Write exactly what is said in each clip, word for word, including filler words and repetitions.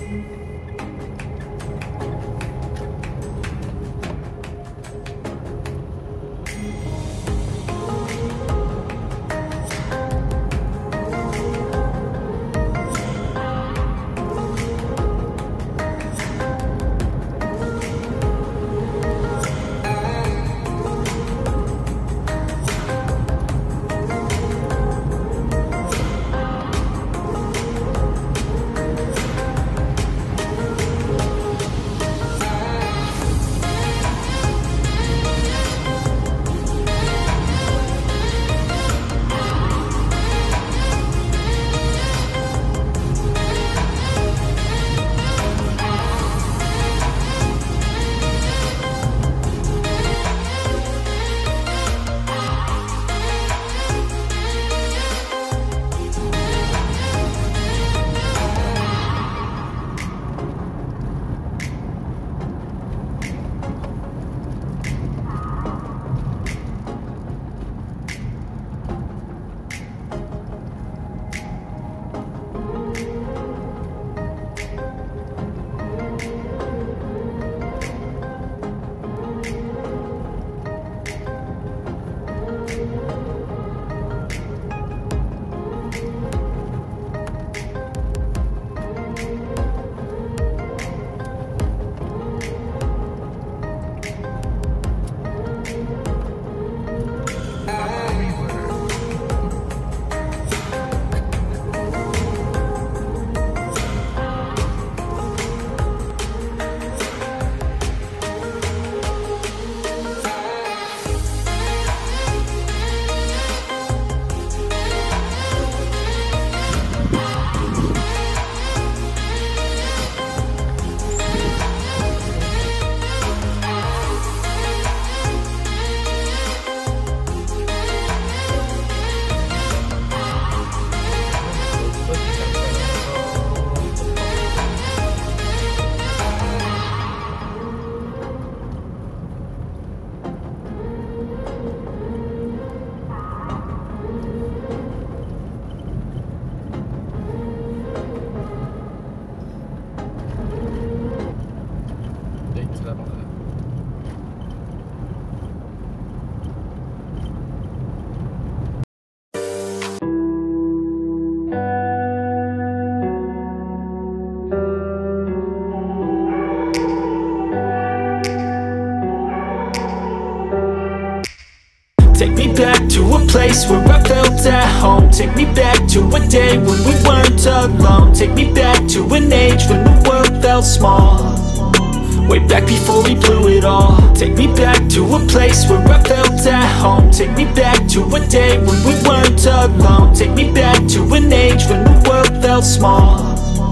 Take me back to a place where I felt at home. Take me back to a day when we weren't alone. Take me back to an age when the world felt small, way back before we blew it all. Take me back to a place where I felt at home. Take me back to a day when we weren't alone. Take me back to an age when the world felt small,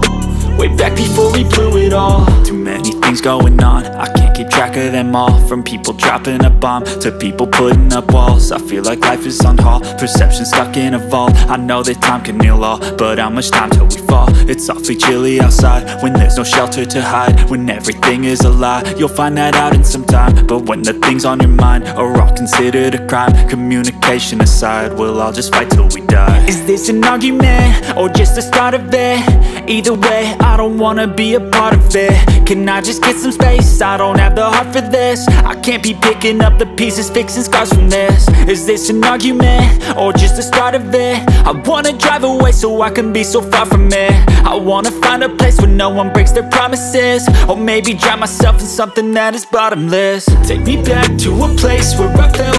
way back before we blew it all. Too many things going on, I can't keep track of them all. From people dropping a bomb to people putting up walls, I feel like life is on hold, perception stuck in a vault. I know that time can heal all, but how much time till we fall? It's awfully chilly outside when there's no shelter to hide. When everything is a lie, you'll find that out in some time. But when the things on your mind are all considered a crime, communication aside, we'll all just fight till we die. Is this an argument or just the start of it? Either way, I don't wanna be a part of it. Can I just get some space? I don't have the heart for this. I can't be picking up the pieces, fixing scars from this. Is this an argument or just the start of it? I wanna drive away so I can be so far from it. I wanna find a place where no one breaks their promises, or maybe drown myself in something that is bottomless. Take me back to a place where I felt